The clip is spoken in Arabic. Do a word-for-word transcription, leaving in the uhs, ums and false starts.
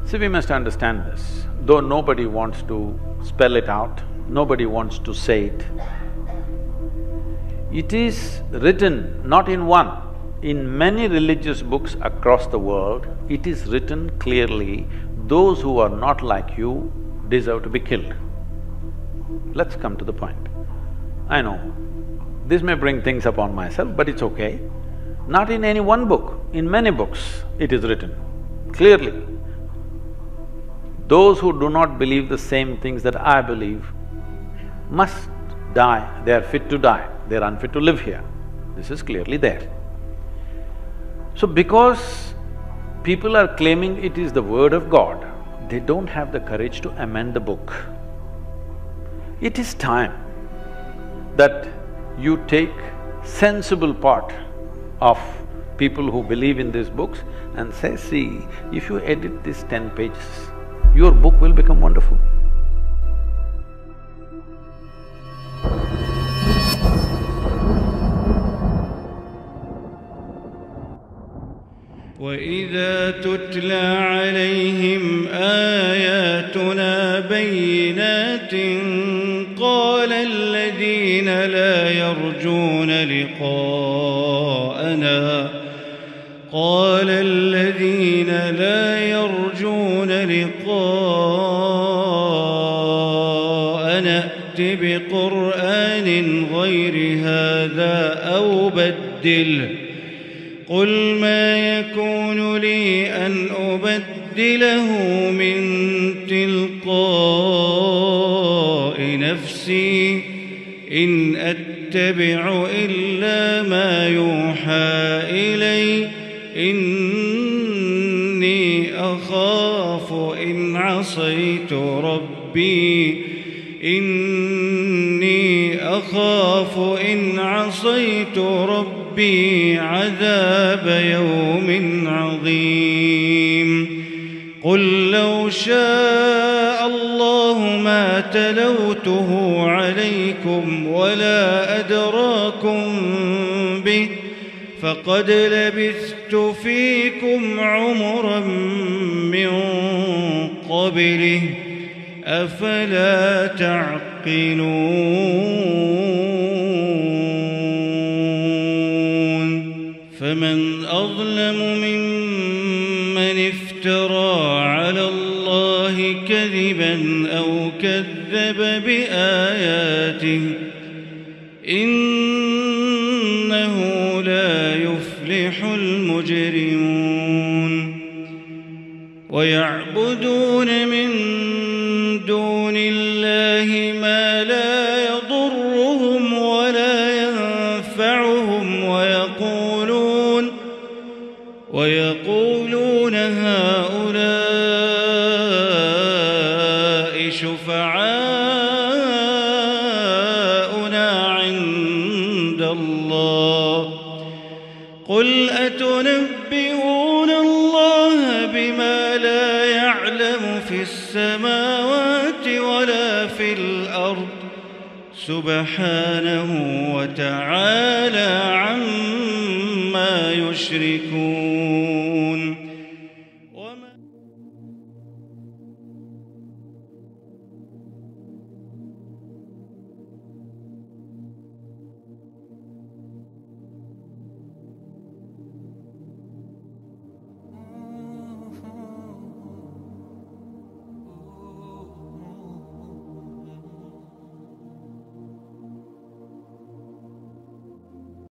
See, we must understand this. Though nobody wants to spell it out, nobody wants to say it, it is written not in one, in many religious books across the world, it is written clearly, those who are not like you deserve to be killed. Let's come to the point. I know, this may bring things upon myself, but it's okay. Not in any one book, in many books it is written clearly. Those who do not believe the same things that I believe must die, they are fit to die, they are unfit to live here. This is clearly there. So because people are claiming it is the word of God, they don't have the courage to amend the book. It is time that you take sensible part of people who believe in these books and say, see, if you edit these ten pages, your book will become wonderful. وَإِذَا تُتْلَى عَلَيْهِمْ آيَاتُنَا بَيِّنَاتٍ قَالَ الَّذِينَ لَا يَرْجُونَ لِقَاءَنَا قَالَ الَّذِينَ لَا يَرْجُونَ لِقَاءَنَا ائْتِ بِقُرْآنٍ غَيْرِ هَذَا أَوْ بَدِّلْهُ قُلْ مَا يَكُونُ لِي أَنْ أُبَدِّلَهُ مِنْ تِلْقَاءِ نَفْسِي إِنْ أَتَّبِعُ إِلَّا مَا يُوحَى إِلَيَّ إِنِّي أَخَافُ إِنْ عَصَيْتُ رَبِّي إِنِّي أَخَافُ إِنْ عَصَيْتُ رَبِّي عذاب يوم عظيم قل لو شاء الله ما تلوته عليكم ولا أدراكم به فقد لبثت فيكم عمرا من قبله أفلا تعقلون فمن أظلم ممن افترى على الله كذبا أو كذب بآياته إنه لا يفلح المجرمون ويعبدون من دون الله ما لا يضرهم ولا ينفعهم ويقولون ويقولون هؤلاء شفعاؤنا عند الله قل أتنبئون الله بما لا يعلم في السماوات ولا في الأرض سبحانه وتعالى عما يشركون